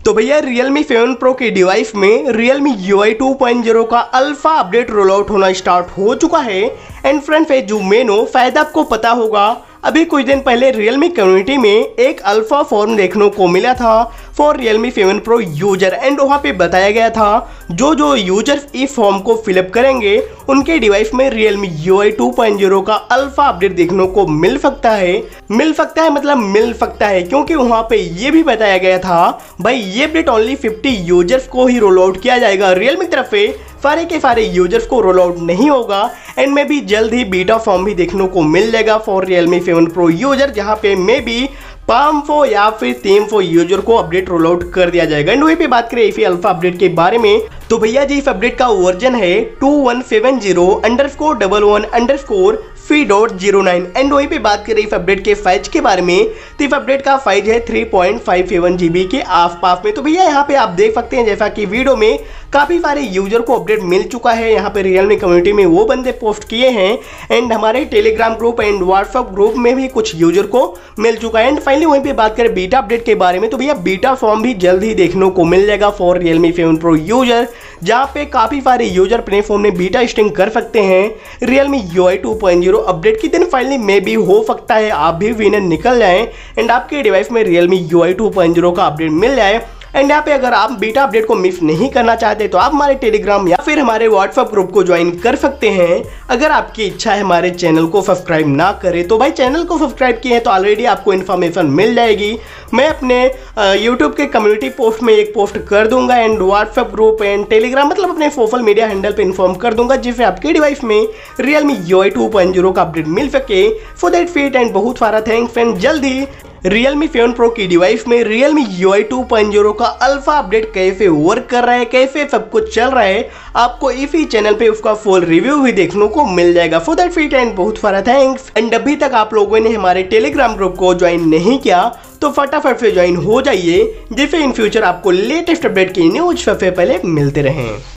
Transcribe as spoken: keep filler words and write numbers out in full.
तो भैया Realme seven Pro के डिवाइस में Realme U I two point zero का अल्फा अपडेट रोल आउट होना स्टार्ट हो चुका है। एंड फ्रेंड्स, ये जो मेन हो शायद आपको पता होगा, अभी कुछ दिन पहले Realme कम्युनिटी में एक अल्फा फॉर्म देखने को मिला था for Realme seven Pro user. And वहाँ पे बताया गया था जो जो यूजर्स इस फॉर्म को फिलअप करेंगे उनके डिवाइस में Realme U I two point zero का अल्फा अपडेट देखने को मिल सकता है। मिल सकता है मतलब मिल सकता है, क्योंकि वहाँ पे ये भी बताया गया था भाई ये अपडेट ओनली फिफ्टी यूजर्स को ही रोल आउट किया जाएगा। Realme की तरफ से सारे के सारे यूजर्स को रोल आउट नहीं होगा। एंड में भी जल्द ही बीटा फॉर्म भी देखने को मिल जाएगा for Realme seven Pro user, जहाँ पे मे बी पाँच सौ या फिर तीन सौ यूजर को अपडेट रोल आउट कर दिया जाएगा। एंड वहीं पे बात करें इसी अल्फा अपडेट के बारे में, तो भैया जी इस अपडेट का वर्जन है two one seven zero underscore double one underscore three dot zero nine. And वहीं पे बात करें इस अपडेट के साइज के बारे में, तो इस अपडेट का साइज है three point five seven GB के आसपास में। तो भैया यहाँ पे आप देख सकते हैं जैसा कि वीडियो में काफ़ी सारे यूजर को अपडेट मिल चुका है। यहाँ पे Realme कम्युनिटी में वो बंदे पोस्ट किए हैं एंड हमारे Telegram group and WhatsApp group में भी कुछ यूजर को मिल चुका है। एंड फाइनली वहीं पे बात करें बीटा अपडेट के बारे में, तो भैया बीटा फॉर्म भी जल्द ही देखने को मिल जाएगा for Realme seven Pro user, जहाँ पे काफ़ी सारे यूजर अपने फोन में बीटा स्टिंग कर सकते हैं Realme U I two point zero update की। दिन फाइनली में भी हो सकता है आप भी विनर निकल जाएं एंड आपके डिवाइस में Realme U I two point zero का अपडेट मिल जाए। एंड यहाँ पे अगर आप बीटा अपडेट को मिस नहीं करना चाहते तो आप हमारे टेलीग्राम या फिर हमारे व्हाट्सएप ग्रुप को ज्वाइन कर सकते हैं। अगर आपकी इच्छा है हमारे चैनल को सब्सक्राइब ना करें तो भाई चैनल को सब्सक्राइब किए हैं तो ऑलरेडी आपको इन्फॉर्मेशन मिल जाएगी। मैं अपने यूट्यूब के कम्युनिटी पोस्ट में एक पोस्ट कर दूंगा and WhatsApp group and Telegram मतलब अपने सोशल मीडिया हैंडल पे इन्फॉर्म कर दूंगा, जिससे आपके डिवाइस में Realme U I two point zero का अपडेट मिल सके। फॉर दैट फीट एंड बहुत सारा थैंक्स। एंड जल्द ही Realme सेवन Pro की डिवाइस में Realme U I two point zero का अल्फा अपडेट कैसे वर्क कर रहा है, कैसे सब कुछ चल रहा है, आपको इसी चैनल पे उसका फुल रिव्यू भी देखने को मिल जाएगा। फॉर दैट फीट एंड बहुत सारा थैंक्स। एंड अभी तक आप लोगों ने हमारे टेलीग्राम ग्रुप को ज्वाइन नहीं किया तो फटाफट से ज्वाइन हो जाइए, जिससे इन फ्यूचर आपको लेटेस्ट अपडेट की न्यूज सबसे पहले मिलते रहें।